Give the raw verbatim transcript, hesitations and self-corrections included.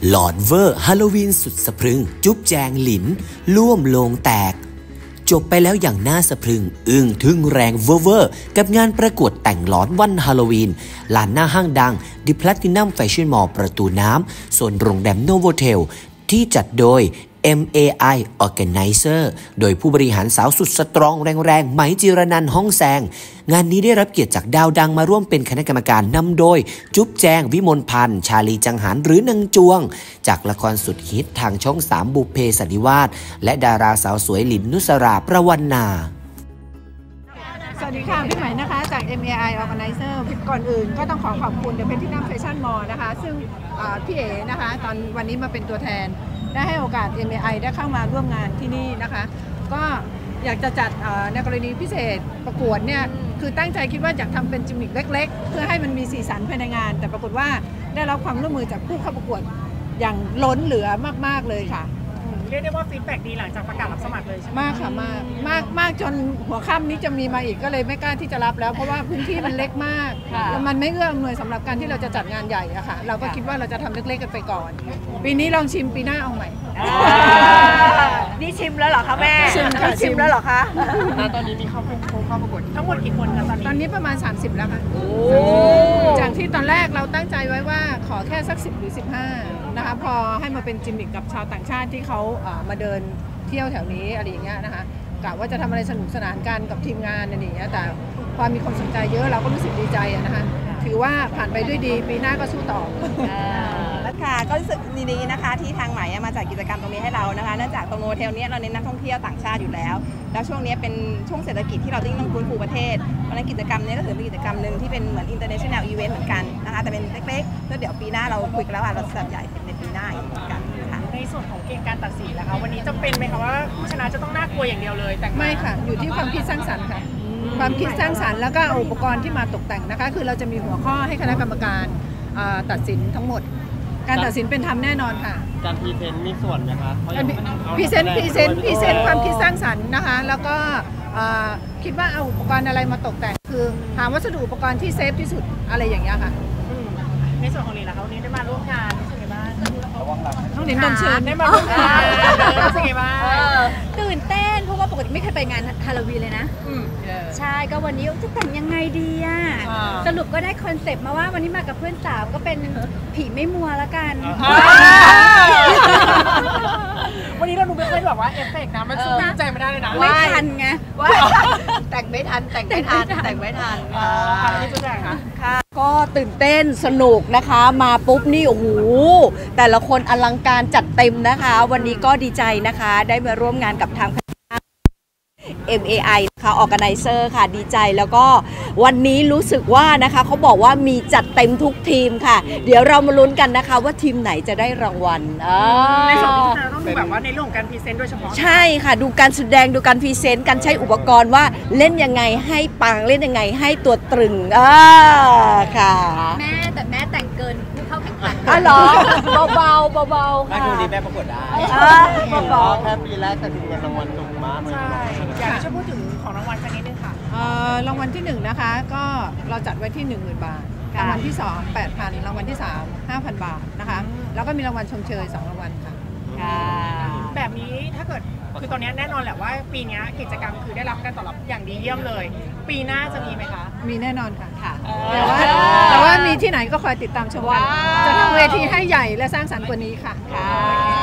หลอนเวอร์ฮาโลวีนสุดสะพรึงจุ๊บแจงหลินล่วมโลงแตกจบไปแล้วอย่างน่าสะพรึงอึ้งทึ่งแรงเวอร์เวอร์กับงานประกวดแต่งหลอนวันฮาโลวีนลานหน้าห้างดังดิพลาตินัมแฟชั่นมอลล์ประตูน้ำส่วนโรงแรมโนโวเทลที่จัดโดย เอ็ม เอ ไอ Organizer โดยผู้บริหารสาวสุดสตรองแรงๆไหมจิรนันท์ห้องแซงงานนี้ได้รับเกียรติจากดาวดังมาร่วมเป็นคณะกรรมการนำโดยจุ๊บแจงวิมลพันธ์ชาลีจังหันหรือนางจวงจากละครสุดฮิตทางช่องสามบุพเพสันนิวาสและดาราสาวสวยหลินนุสราประวันนาสวัสดีค่ะพี่ใหม่นะคะจาก เอ็ม เอ ไอ Organizer ก่อนอื่นก็ต้องขอขอบคุณ The Platinum Fashion Mall นะคะซึ่งพี่เอ๋นะคะตอนวันนี้มาเป็นตัวแทนได้ให้โอกาส เอ็ม เอ ไอ ได้เข้ามาร่วมงานที่นี่นะคะก็อยากจะจัดในกรณีพิเศษประกวดเนี่ยคือตั้งใจคิดว่าอยากทำเป็นจิมมิคเล็กๆเพื่อให้มันมีสีสันภายในงานแต่ปรากฏว่าได้รับความร่วมมือจากผู้เข้าประกวดอย่างล้นเหลือมากๆเลยค่ะเรียกได้ว่าฟีดแบ็กดีหลังจากประกาศรับสมัครเลยใช่ไหมมากค่ะมากมากมากจนหัวค่ำนี้จะมีมาอีกก็เลยไม่กล้าที่จะรับแล้วเพราะว่าพื้นที่มันเล็กมากแล้วมันไม่เอื้ออำนวยสำหรับการที่เราจะจัดงานใหญ่อะค่ะเราก็คิดว่าเราจะทำเล็กๆกันไปก่อนปีนี้ลองชิมปีหน้าเอาใหม่นี่ชิมแล้วเหรอคะแม่ชิมค่ะชิมแล้วเหรอคะตอนนี้มีเข้าเข้าประกวดทั้งหมดกี่คนคะตอนนี้ตอนนี้ประมาณสามสิบแล้วค่ะจากที่ตอนแรกเราตั้งใจไว้ว่าขอแค่สักสิบหรือสิบห้านะคะพอให้มาเป็นจิมมิคกับชาวต่างชาติที่เขามาเดินเที่ยวแถวนี้อะไรอย่างเงี้ยนะคะกะว่าจะทำอะไรสนุกสนานกันกับทีมงานอะไรอย่างเงี้ยแต่พอมีคนสนใจเยอะเราก็รู้สึกดีใจนะคะถือว่าผ่านไปด้วยดีปีหน้าก็สู้ต่อแล้วค่ะก็รู้สึกดีๆนะคะที่ทางใหม่มาจัดกิจกรรมตรงนี้ให้เรานะคะเนื่องจากตรงโฮเทลนี้เราเน้นนักท่องเที่ยวต่างชาติอยู่แล้วแล้วช่วงนี้เป็นช่วงเศรษฐกิจที่เราต้องฟื้นฟูประเทศเพราะฉะนั้นกิจกรรมนี้ก็ถือเป็นกิจกรรมหนึ่งที่เป็นเหมือน international event เหมือนกันนะคะแต่เป็นเล็กๆแล้วเดี๋ยวปีหน้าเราคุยกันแล้วว่าเราจะจัดใหญ่เป็นในปีหน้าอีกเหมือนกันค่ะในส่วนของเกณฑ์การตัดสินนะคะวันนี้จะเป็นไหมคะว่าผู้ชนะจะต้องน่ากลัวอย่างเดียวเลยแต่ไม่ค่ะอยู่ที่ความคิดสร้างสรรค์ค่ะความคิดสร้างสรรค์แล้วก็อุปกรณ์ที่มาตกแต่งนะคะคือเราจะมีหัวข้อให้คณะกรรมการตัดสินทั้งหมดการตัดสินเป็นธรรมแน่นอนค่ะการพรีเซนต์มีส่วนไหมคะพรีเซนต์พรีเซนต์พรีเซนต์ความคิดสร้างสรรค์นะคะแล้วก็คิดว่าเอาอุปกรณ์อะไรมาตกแต่งคือหาวัสดุอุปกรณ์ที่เซฟที่สุดอะไรอย่างเงี้ยค่ะในส่วนของหลินล่ะคะวันนี้ได้มาร่วมงานรู้สึกไงบ้างน้องหลินโดนเชิญได้มาร่วมงานรู้สึกไงบ้างตื่นเต้นเพราะว่าปกติไม่เคยไปงานฮาโลวีนเลยนะใช่ก็วันนี้จะแต่งยังไงดีอ่ะสรุปก็ได้คอนเซปต์มาว่าวันนี้มากับเพื่อนสาวก็เป็นผีไม่มัวละกันวันนี้เราดูไม่ค่อยแบบว่าเอฟเฟกต์นะมันสู้ใจไม่ได้เลยนะไม่ทันไงว่าแต่งไม่ทันแต่งไม่ทันแต่งไม่ทันอันนี้จุดแรกค่ะก็ตื่นเต้นสนุกนะคะมาปุ๊บนี่โอ้โหแต่ละคนอลังการจัดเต็มนะคะวันนี้ก็ดีใจนะคะได้มาร่วมงานกับทาง เอ็ม เอ ไอ ค่ะ Organizer ค่ะดีใจแล้วก็วันนี้รู้สึกว่านะคะเขาบอกว่ามีจัดเต็มทุกทีมค่ะเดี๋ยวเรามาลุ้นกันนะคะว่าทีมไหนจะได้รางวัลในส่วนที่เราต้องดูแบบว่าในเรื่องของการพรีเซนต์โดยเฉพาะใช่ค่ะดูการแสดงดูการพรีเซนต์การใช้อุปกรณ์ว่าเล่นยังไงให้ปังเล่นยังไงให้ตัวตรึงอ่าค่ะแม่แต่แม่แต่งเกินเข้าแข่งขันอ๋อเหรอเบาๆเบาๆค่ะแม่ดูดีแม่ประกวดได้เบาๆแค่ปีแรกแต่ถึงเงินรางวัลสูงมากเลยใช่อยากให้ช่วยพูดถึงของรางวัลสักนิดนึงค่ะรางวัลที่หนึ่งนะคะก็เราจัดไว้ที่หนึ่งหมื่นบาทรางวัลที่สองแปดพันรางวัลที่สามห้าพันบาทนะคะแล้วก็มีรางวัลชมเชยสองรางวัลค่ะแบบนี้ถ้าเกิดคือตอนนี้แน่นอนแหละว่าปีนี้กิจกรรมคือได้รับการตอบรับอย่างดีเยี่ยมเลยปีหน้าจะมีไหมคะมีแน่นอนค่ะค่ะแต่ว่าแต่ว่ามีที่ไหนก็คอยติดตามชมกันจะทำเวทีให้ใหญ่และสร้างสรรค์กว่านี้ค่ะ